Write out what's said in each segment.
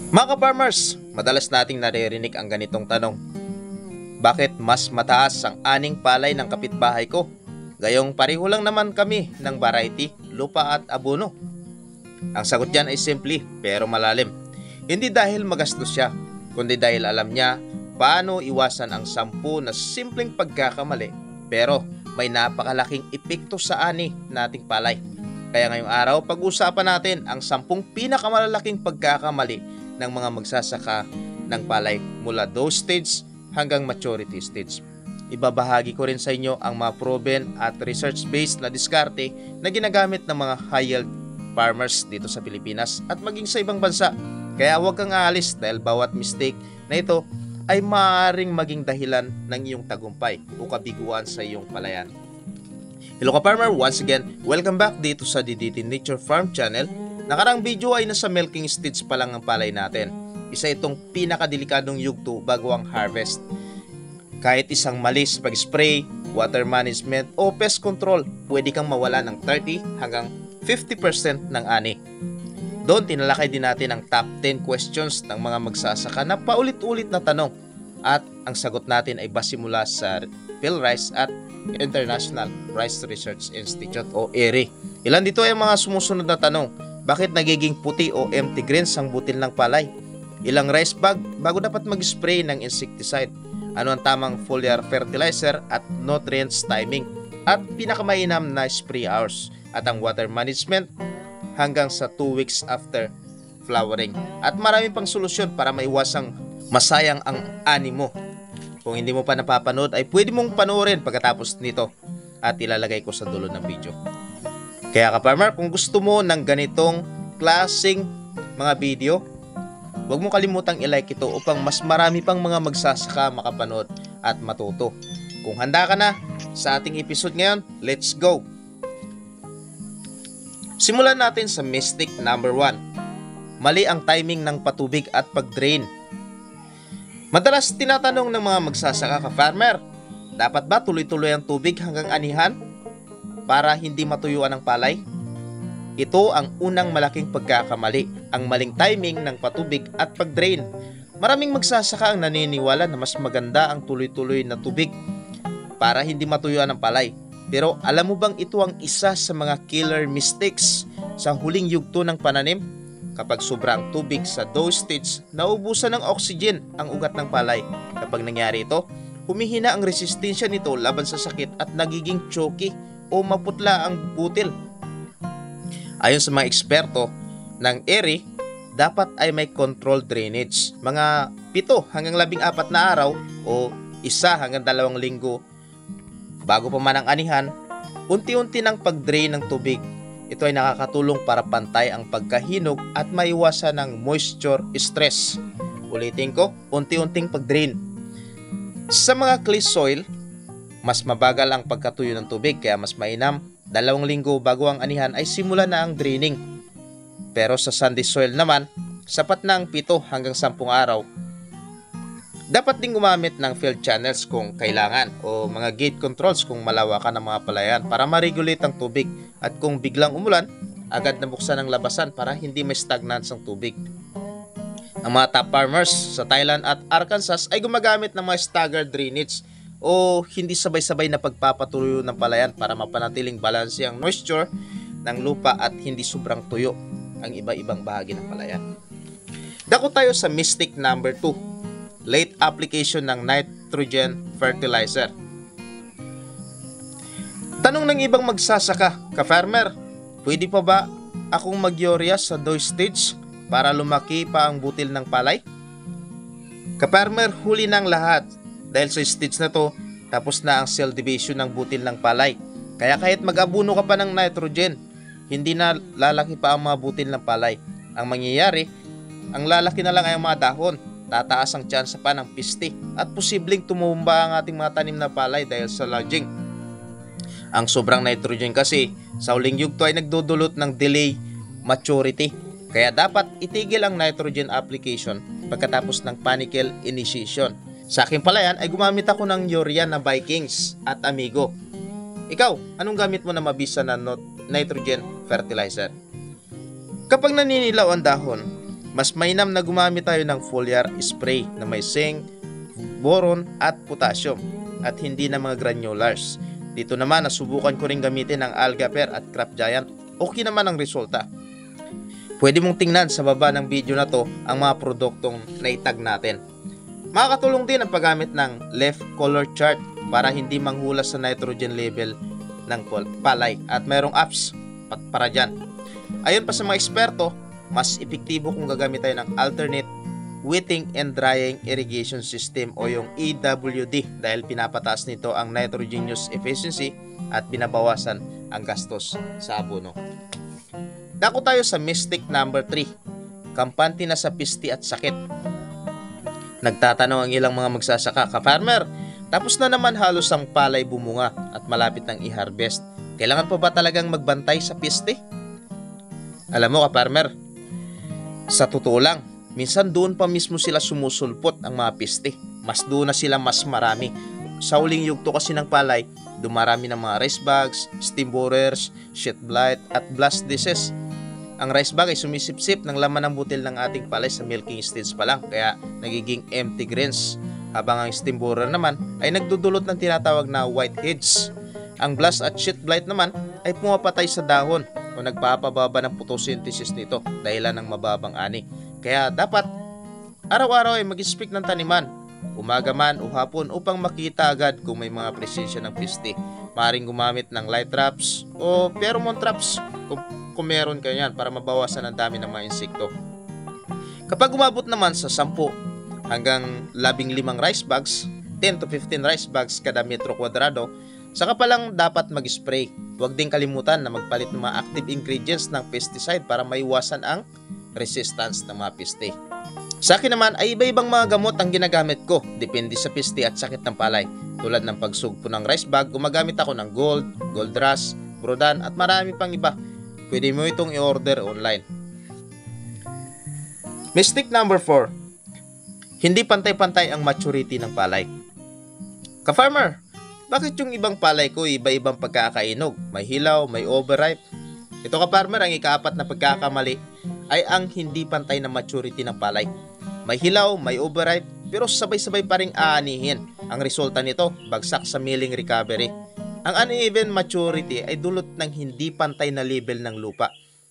Mga ka-farmers, madalas nating naririnig ang ganitong tanong. Bakit mas mataas ang aning palay ng kapitbahay ko? Gayong pareho lang naman kami ng variety, lupa at abono. Ang sagot dyan ay simple pero malalim. Hindi dahil magastos siya, kundi dahil alam niya paano iwasan ang 10 na simpleng pagkakamali pero may napakalaking epekto sa ani nating palay. Kaya ngayong araw, pag-usapan natin ang 10 pinakamalalaking pagkakamali ng mga magsasaka ng palay mula dough stage hanggang maturity stage. Ibabahagi ko rin sa inyo ang mga proven at research-based na diskarte na ginagamit ng mga high-yield farmers dito sa Pilipinas at maging sa ibang bansa. Kaya huwag kang aalis dahil bawat mistake na ito ay maaaring maging dahilan ng iyong tagumpay o kabiguan sa iyong palayan. Hello ka-farmer, once again, welcome back dito sa DDT Nature Farm Channel. Nakarang video ay nasa milking stage pa lang ang palay natin. Isa itong pinakadelikadong yugto bago ang harvest. Kahit isang mali sa pag-spray, water management o pest control, pwede kang mawala ng 30 hanggang 50% ng ani. Doon tinalakay din natin ang top 10 questions ng mga magsasaka na paulit-ulit na tanong. At ang sagot natin ay base mula sa PhilRice at International Rice Research Institute o IRRI. Ilan dito ay mga sumusunod na tanong. Bakit nagiging puti o empty grains ang butil ng palay? Ilang rice bag bago dapat mag-spray ng insecticide? Ano ang tamang foliar fertilizer at nutrients timing? At pinakamainam na spray hours at ang water management hanggang sa 2 weeks after flowering. At marami pang solusyon para maiwasang masayang ang ani mo. Kung hindi mo pa napapanood ay pwede mong panoorin pagkatapos nito at ilalagay ko sa dulo ng video. Kaya ka-farmer, kung gusto mo ng ganitong klaseng mga video, huwag mo kalimutang i-like ito upang mas marami pang mga magsasaka makapanood at matuto. Kung handa ka na sa ating episode ngayon, let's go! Simulan natin sa mistake number 1. Mali ang timing ng patubig at pag-drain. Madalas tinatanong ng mga magsasaka ka-farmer, dapat ba tuloy-tuloy ang tubig hanggang anihan para hindi matuyuan ang palay? Ito ang unang malaking pagkakamali, ang maling timing ng patubig at pag-drain. Maraming magsasaka ang naniniwala na mas maganda ang tuloy-tuloy na tubig para hindi matuyuan ang palay. Pero alam mo bang ito ang isa sa mga killer mistakes sa huling yugto ng pananim? Kapag sobrang tubig sa dough stage, naubusan ng oxygen ang ugat ng palay. Kapag nangyari ito, humihina ang resistensya nito laban sa sakit at nagiging choky o maputla ang butil. Ayon sa mga eksperto ng IRRI, dapat ay may controlled drainage. Mga 7 hanggang 14 na araw o 1 hanggang 2 linggo bago pa man ang anihan, unti-unti ng pag-drain ng tubig. Ito ay nakakatulong para pantay ang pagkahinog at maiwasan ng moisture stress. Ulitin ko, unti-unting pag-drain. Sa mga clay soil, mas mabagal ang pagkatuyo ng tubig kaya mas mainam 2 linggo bago ang anihan ay simula na ang draining. Pero sa sandy soil naman, sapat na ang 7 hanggang 10 araw. Dapat din gumamit ng field channels kung kailangan o mga gate controls kung malawakan ang mga palayan para ma-regulate ang tubig. At kung biglang umulan, agad nabuksan ang labasan para hindi may stagnance ang tubig. Ang mga top farmers sa Thailand at Arkansas ay gumagamit ng mga staggered drainage o hindi sabay-sabay na pagpapatuloy ng palayan para mapanatiling balanse ang moisture ng lupa at hindi sobrang tuyo ang iba-ibang bahagi ng palayan. Dako tayo sa mistake number 2. Late application ng nitrogen fertilizer. Tanong ng ibang magsasaka, ka-farmer, pwede pa ba akong mag-urea sa dough stage para lumaki pa ang butil ng palay? Ka-farmer, huli ng lahat dahil sa stage na to, tapos na ang cell division ng butil ng palay. Kaya kahit mag-abuno ka pa ng nitrogen, hindi na lalaki pa ang mga butil ng palay. Ang mangyayari, ang lalaki na lang ay ang mga dahon. Tataas ang tsansa pa ng piste at posibleng tumumba ang ating mga tanim na palay dahil sa lodging. Ang sobrang nitrogen kasi sa huling yugto ay nagdudulot ng delay maturity. Kaya dapat itigil ang nitrogen application pagkatapos ng panicle initiation. Sa aking palayan ay gumamit ako ng urea na Vikings at Amigo. Ikaw, anong gamit mo na mabisa na nitrogen fertilizer? Kapag naninilaw ang dahon, Mas mainam na gumamit tayo ng foliar spray na may zinc, boron at potassium at hindi na mga granulars. Dito naman nasubukan ko rin gamitin ang Algaper at Crop Giant. Okay naman ang resulta. Pwede mong tingnan sa baba ng video na to ang mga produktong naitag natin. Makakatulong din ang paggamit ng leaf color chart para hindi manghula sa nitrogen level ng palay at mayroong apps para dyan. Ayon pa sa mga eksperto, mas epektibo kung gagamit tayo ng alternate wetting and drying irrigation system o yung EWD dahil pinapataas nito ang nitrogenous efficiency at binabawasan ang gastos sa abono. Dako tayo sa mistake number 3, kampante na sa pisti at sakit. Nagtatanong ang ilang mga magsasaka, "Ka-farmer, tapos na naman halos ang palay bumunga at malapit nang i-harvest. Kailangan pa ba talagang magbantay sa pisti?" Alam mo ka-farmer, sa totoo lang, minsan doon pa mismo sila sumusulpot ang mga pisti. Mas doon na sila mas marami. Sa huling yugto kasi ng palay, dumarami ng mga rice bugs, stem borers, sheet blight at blast disease. Ang rice bug ay sumisipsip ng laman ng butil ng ating palay sa milking stage pa lang, kaya nagiging empty grains. Habang ang stem borer naman ay nagdudulot ng tinatawag na whiteheads. Ang blast at sheet blight naman ay pumapatay sa dahon o nagpapababa ng photosynthesis nito dahilan ng mababang ani. Kaya dapat araw-araw ay mag-inspect ng taniman, umaga man o hapon upang makita agad kung may mga presensya ng pisti. Maaaring gumamit ng light traps o pheromone traps kung meron kayo yan para mabawasan ang dami ng mga insekto. Kapag umabot naman sa 10 hanggang 15 rice bags, 10 to 15 rice bags kada metro kwadrado, saka pa lang dapat mag-spray. Huwag din kalimutan na magpalit ng mga active ingredients ng pesticide para maiwasan ang resistance ng mga peste. Sa akin naman ay iba-ibang mga gamot ang ginagamit ko, depende sa peste at sakit ng palay. Tulad ng pagsugpo ng rice bag, gumagamit ako ng gold rush, brodan at marami pang iba. Pwede mo itong i-order online. Mistake number 4. Hindi pantay-pantay ang maturity ng palay. Ka-farmer, bakit yung ibang palay ko iba-ibang pagkakainog? May hilaw, may overripe. Ito ka-farmer, ang ika-4 na pagkakamali ay ang hindi pantay na maturity ng palay. May hilaw, may overripe, pero sabay-sabay pa ring aanihin. Ang resulta nito, bagsak sa milling recovery. Ang uneven maturity ay dulot ng hindi pantay na level ng lupa.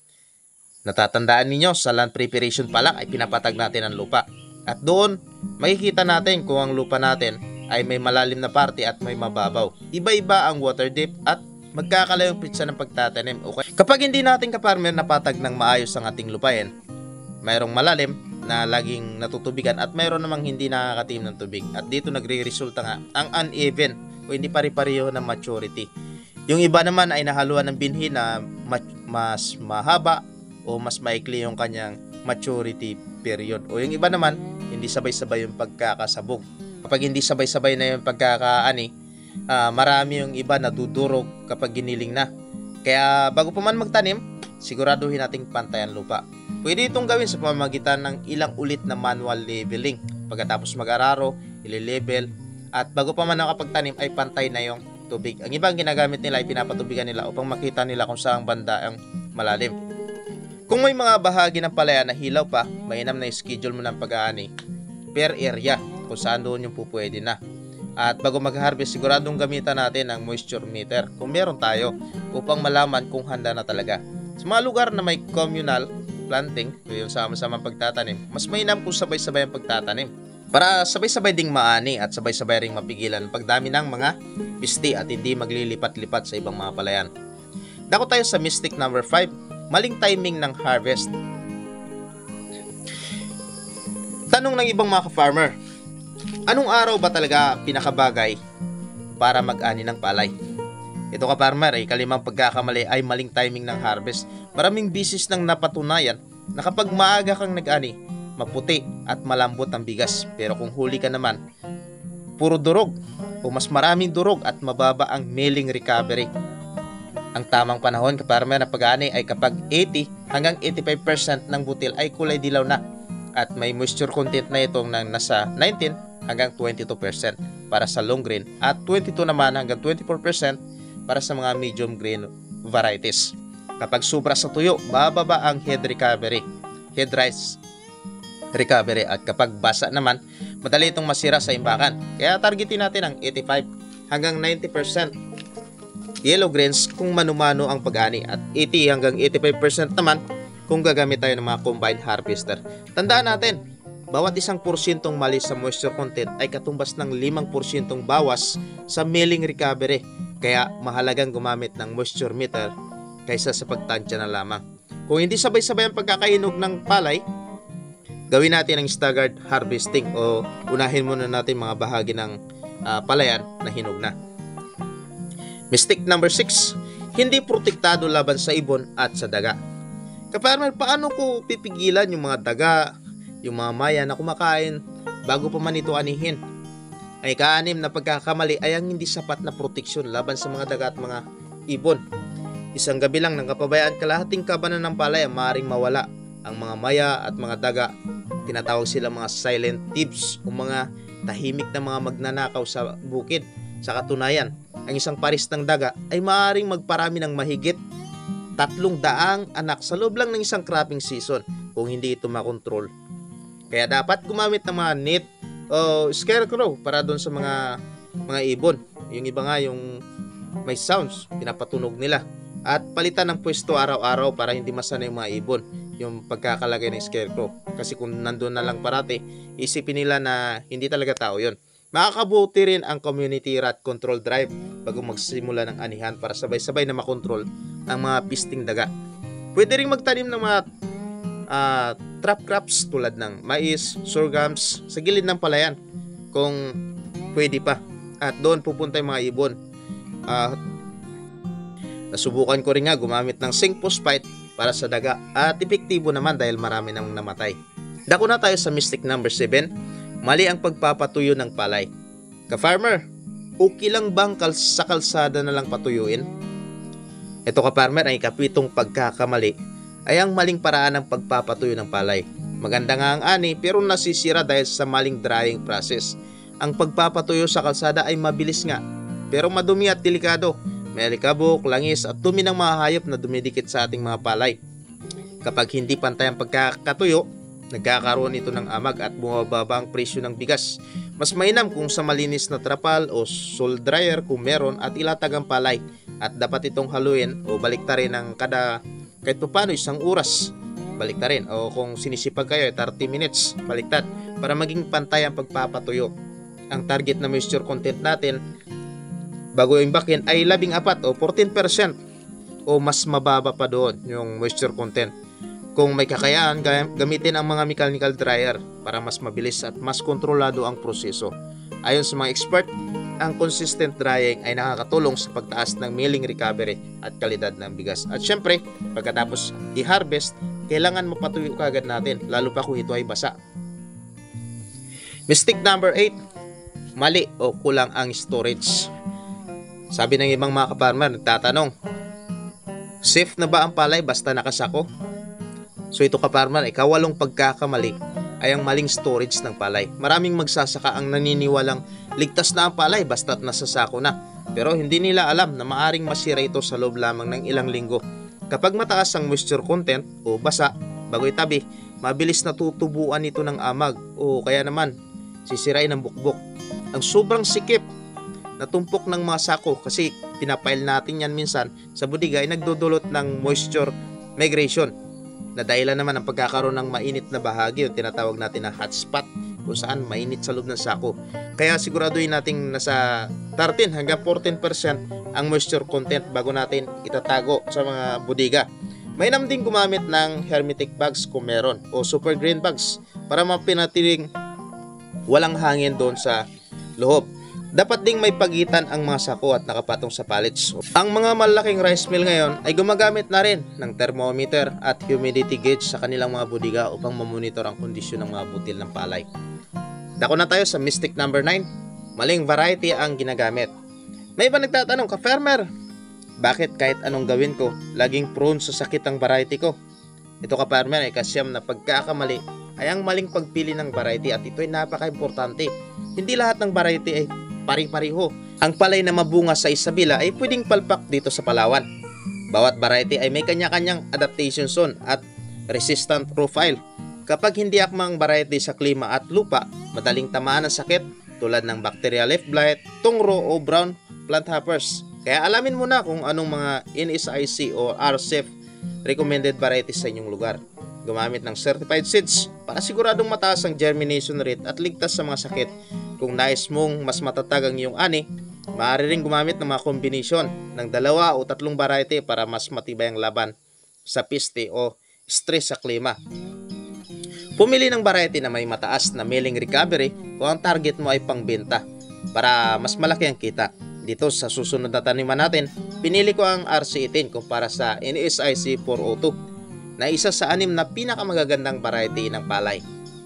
Natatandaan ninyo, sa land preparation pa lang ay pinapatag natin ang lupa. At doon, makikita natin kung ang lupa natin ay may malalim na parte at may mababaw. Iba-iba ang water depth at magkakalayong pitsa ng pagtatanim. Okay? Kapag hindi natin ka-farmer napatag ng maayos ang ating lupain, mayroong malalim na laging natutubigan at mayroon namang hindi nakakatim ng tubig. At dito nagre-resulta nga ang uneven o hindi pare-pareho ng maturity. Yung iba naman ay nahaluan ng binhi na mas mahaba o mas maikli yung kanyang maturity period. O yung iba naman, hindi sabay-sabay yung pagkakasabog. Kapag hindi sabay-sabay na yung pagkakaani, marami yung iba na dudurog kapag giniling na. Kaya bago pa man magtanim, siguraduhin nating pantay ang lupa. Pwede itong gawin sa pamamagitan ng ilang ulit na manual leveling. Pagkatapos mag-araro, ile-level, at bago pa man nakapagtanim ay pantay na yung tubig. Ang ibang ginagamit nila ay pinapatubigan nila upang makita nila kung saan banda ang malalim. Kung may mga bahagi ng palaya na hilaw pa, mainam na schedule mo ng pag-aani per area kung saan doon yung pupwede na. At bago mag-harvest, siguradong gamitan natin ang moisture meter kung meron tayo upang malaman kung handa na talaga. Sa mga lugar na may communal planting, yung sama-sama pagtatanim, mas mainam kung sabay-sabay ang pagtatanim. Para sabay-sabay ding maani at sabay-sabay ring mapigilan ang pagdami ng mga pisti at hindi maglilipat-lipat sa ibang mga palayan. Dako tayo sa mistake number 5, maling timing ng harvest. Tanong ng ibang mga ka-farmer, anong araw ba talaga pinakabagay para mag-ani ng palay? Ito ka-farmer, ay kalimang pagkakamali ay maling timing ng harvest. Maraming bisis nang napatunayan na kapag maaga kang nag-ani, maputi at malambot ang bigas. Pero kung huli ka naman, puro durog o mas maraming durog at mababa ang milling recovery. Ang tamang panahon ka-farmer na pag-ani ay kapag 80 hanggang 85% ng butil ay kulay dilaw na at may moisture content na itong nasa 19 hanggang 22% para sa long grain at 22 naman hanggang 24% para sa mga medium grain varieties. Kapag sobra sa tuyo, bababa ang head recovery, head rise recovery. At kapag basa naman, madali itong masira sa imbakan. Kaya targetin natin ang 85 hanggang 90% yellow grains kung mano-mano ang pag-ani, at 80 hanggang 85% naman kung gagamit tayo ng mga combine harvester. Tandaan natin, bawat 1% mali sa moisture content ay katumbas ng 5% bawas sa milling recovery. Kaya mahalagang gumamit ng moisture meter kaysa sa pagtansya na lamang. Kung hindi sabay-sabay ang pagkakahinog ng palay, gawin natin ang staggered harvesting o unahin muna natin mga bahagi ng palayan na hinog na. Mistake number 6, hindi protektado laban sa ibon at sa daga. Kaparmer, paano ko pipigilan yung mga daga, yung mga maya na kumakain bago pa man ito anihin? Ay ka-anim na pagkakamali ay ang hindi sapat na proteksyon laban sa mga daga at mga ibon. Isang gabi lang ng kapabayaan, kalahating kabanan ng palay ang maaaring mawala. Ang mga maya at mga daga, tinatawag sila mga silent thieves o mga tahimik na mga magnanakaw sa bukid. Sa katunayan, ang isang paris ng daga ay maaaring magparami ng mahigit 300 anak sa loob lang ng isang cropping season kung hindi ito makontrol. Kaya dapat gumamit ng mga net o scarecrow para doon sa mga ibon. Yung iba nga yung may sounds, pinapatunog nila. At palitan ng pwesto araw-araw para hindi masanay yung mga ibon yung pagkakalagay ng scarecrow. Kasi kung nandun na lang parati, isipin nila na hindi talaga tao yon. Makakabuti rin ang community rat control drive bago magsimula ng anihan para sabay-sabay na makontrol ang mga pisting daga. Pwede rin magtanim ng mga trap crops tulad ng mais, sorghums sa gilid ng palayan kung pwede pa. At doon pupunta yung mga ibon. Nasubukan ko rin nga gumamit ng zinc phosphate para sa daga at epektibo naman dahil marami nang namatay. Dako na tayo sa mistake number 7. Mali ang pagpapatuyo ng palay. Ka-farmer, okay lang bang sa kalsada na lang patuyuin? Ito ka-farmer, ang ikapitong pagkakamali ay ang maling paraan ng pagpapatuyo ng palay. Maganda nga ang ani pero nasisira dahil sa maling drying process. Ang pagpapatuyo sa kalsada ay mabilis nga pero madumi at delikado. May alikabok, langis at dumi ng mga hayop na dumidikit sa ating mga palay. Kapag hindi pantay ang pagkakatuyo, nagkakaroon ito ng amag at bumababa ang presyo ng bigas. Mas mainam kung sa malinis na trapal o soil dryer kung meron at ilatag ang palay. At dapat itong haluin o baliktarin ng kahit paano 1 oras. Baliktarin o kung sinisipag kayo 30 minutes baliktad para maging pantay ang pagpapatuyo. Ang target na moisture content natin bago imbakin ay 14 o 14% o mas mababa pa doon yung moisture content. Kung may kakayaan, gamitin ang mga mechanical dryer para mas mabilis at mas kontrolado ang proseso. Ayon sa mga expert, ang consistent drying ay nakakatulong sa pagtaas ng milling recovery at kalidad ng bigas. At syempre, pagkatapos i-harvest, kailangan mapatuyo kagad natin, lalo pa kung ito ay basa. Mistake number 8, mali o kulang ang storage. Sabi ng ibang mga kaparmer, nagtatanong, safe na ba ang palay basta nakasako? So ito ka-farmer, ikawalong pagkakamali ay ang maling storage ng palay. Maraming magsasaka ang naniniwalang ligtas na ang palay basta't nasasako na. Pero hindi nila alam na maaring masira ito sa loob lamang ng ilang linggo. Kapag mataas ang moisture content o basa bago itabi, mabilis na tutubuan ito ng amag o kaya naman sisirain ng bukbok. Ang sobrang sikip na tumpok ng mga sako kasi pinapile natin yan minsan sa bodega ay nagdudulot ng moisture migration. Na dahilan naman ang pagkakaroon ng mainit na bahagi, yung tinatawag natin na hotspot, kung saan mainit sa loob ng sako. Kaya siguraduhin natin nasa 13 hanggang 14% ang moisture content bago natin itatago sa mga bodega. Mainam din gumamit ng hermetic bags kung meron o super green bags para mapinatiling walang hangin doon sa loob. Dapat ding may pagitan ang mga sako at nakapatong sa pallets. Ang mga malaking rice mill ngayon ay gumagamit na rin ng thermometer at humidity gauge sa kanilang mga bodega upang mamonitor ang kondisyon ng mga butil ng palay. Dako na tayo sa mistake number 9. Maling variety ang ginagamit. May iba nagtatanong, ka-farmer, bakit kahit anong gawin ko, laging prone sa sakit ang variety ko? Ito ka-farmer ay kasyam na pagkakamali ay ang maling pagpili ng variety at ito ay napaka-importante. Hindi lahat ng variety ay pari-pariho. Ang palay na mabunga sa Isabela ay pwedeng palpak dito sa Palawan. Bawat variety ay may kanya-kanyang adaptation zone at resistant profile. Kapag hindi akmang variety sa klima at lupa, madaling tamaan ng sakit tulad ng bacterial leaf blight, tungro o brown plant hoppers. Kaya alamin mo na kung anong mga NSIC o RCEP recommended varieties sa inyong lugar. Gumamit ng certified seeds para siguradong mataas ang germination rate at ligtas sa mga sakit. Kung nais mong mas matatag ang iyong ani, maaari ring gumamit ng mga kombinasyon ng 2 o 3 variety para mas matibay ang laban sa peste o stress sa klima. Pumili ng variety na may mataas na milling recovery kung ang target mo ay pangbenta para mas malaki ang kita. Dito sa susunod na taniman natin, pinili ko ang RC18 kumpara sa NSIC 402 na isa sa 6 na pinakamagagandang variety ng palay.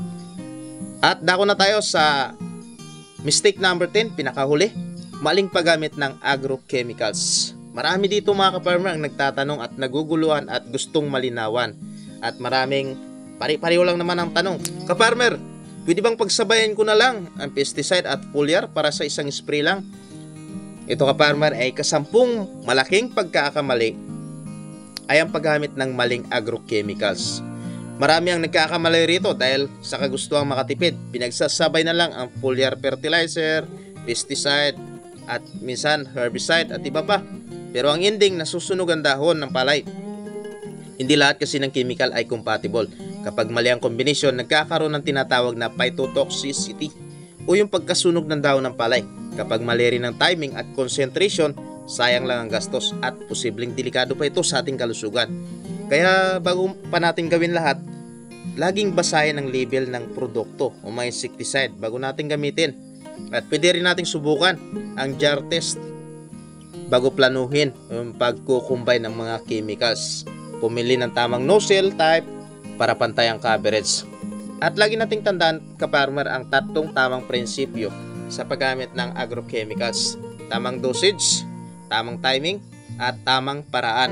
At dako na tayo sa mistake number 10, pinakahuli, maling paggamit ng agrochemicals. Marami dito mga ka-farmer ang nagtatanong at naguguluhan at gustong malinawan. At maraming pari-pareho lang naman ang tanong. Ka-farmer, pwede bang pagsabayan ko na lang ang pesticide at foliar para sa isang spray lang? Ito ka-farmer ay kasampung malaking pagkakamali ay ang paggamit ng maling agrochemicals. Marami ang nagkakamali rito dahil sa kagustuhang makatipid. Pinagsasabay na lang ang foliar fertilizer, pesticide, at minsan herbicide at iba pa. Pero ang ending, nasusunog ang dahon ng palay. Hindi lahat kasi ng chemical ay compatible. Kapag mali ang kombinasyon, nagkakaroon ng tinatawag na phytotoxicity o yung pagkasunog ng dahon ng palay. Kapag mali rin ang timing at concentration, sayang lang ang gastos at posibleng delikado pa ito sa ating kalusugan. Kaya bago pa natin gawin lahat, laging basahin ang label ng produkto o mga insecticide bago natin gamitin. At pwede rin nating subukan ang jar test bago planuhin yung pagkukumbay ng mga chemicals. Pumili ng tamang nozzle type para pantay ang coverage. At lagi nating tandaan, ka-farmer, ang 3 tamang prinsipyo sa paggamit ng agrochemicals. Tamang dosage, tamang timing, at tamang paraan.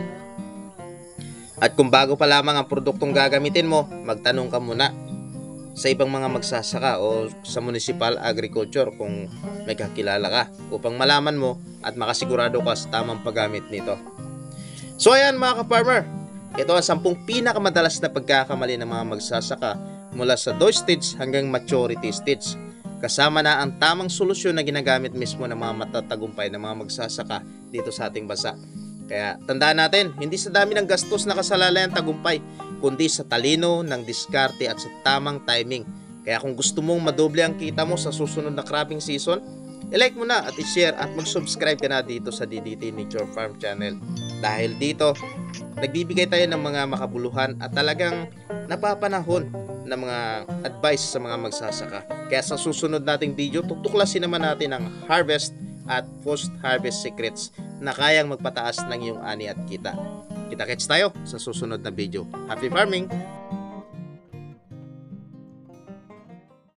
At kung bago pa lamang ang produktong gagamitin mo, magtanong ka muna sa ibang mga magsasaka o sa municipal agriculture kung may kakilala ka upang malaman mo at makasigurado ka sa tamang paggamit nito. So ayan mga ka-farmer, ito ang 10 pinakamadalas na pagkakamali ng mga magsasaka mula sa dough stage hanggang maturity stage. Kasama na ang tamang solusyon na ginagamit mismo ng mga matatagumpay na mga magsasaka dito sa ating bansa. Kaya tandaan natin, hindi sa dami ng gastos na kasalalay ang tagumpay, kundi sa talino ng diskarte at sa tamang timing. Kaya kung gusto mong madoble ang kita mo sa susunod na cropping season, i-like mo na at i-share at mag-subscribe ka na dito sa DDT Nature Farm Channel. Dahil dito, nagbibigay tayo ng mga makabuluhan at talagang napapanahon na mga advice sa mga magsasaka. Kaya sa susunod nating video, tutuklasin naman natin ang harvest at post-harvest secrets na kayang magpataas ng iyong ani at kita. Kita-kits tayo sa susunod na video. Happy farming!